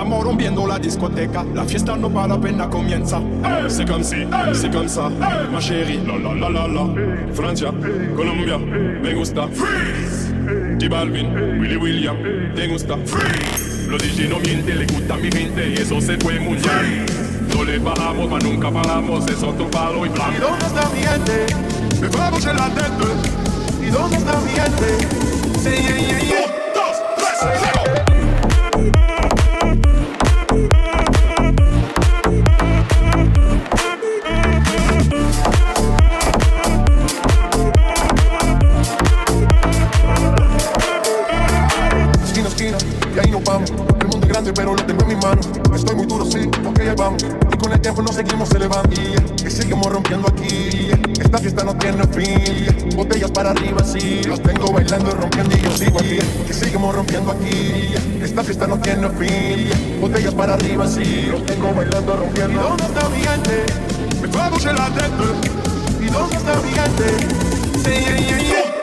estamos rompiendo la discoteca. La fiesta no para, apenas comienza. C'est comme si, c'est comme ça, ma chérie. La la la la la. Francia, Colombia, me gusta. Freeze. J Balvin, Willy William, te gusta. Freeze. Los DJ no mienten, le gusta a mi gente y eso se fue mundial. No le bajamos, mas nunca paramos, es otro palo y blanco. ¿Y dónde está mi gente? Me vamos en la tête. ¿Y dónde está mi gente? Sí, yeah, yeah, yeah. 1, 2, 3, 0. Esquina, esquina, y ahí nos vamos. El mundo es grande, pero lo tengo en mis manos. Estoy muy duro, sí, ok, ahí vamos. Y con el tiempo nos seguimos elevando. Y seguimos rompiendo aquí. Esta fiesta no tiene fin. Botellas para arriba, sí. Los tengo bailando y rompiendo y yo sigo aquí. Y seguimos rompiendo aquí. Esta fiesta no tiene fin. Botellas para arriba, sí. Los tengo bailando y rompiendo. ¿Y dónde está mi gente? Me vamos en la tête. ¿Y dónde está mi gente? Sí, yeah, yeah, yeah.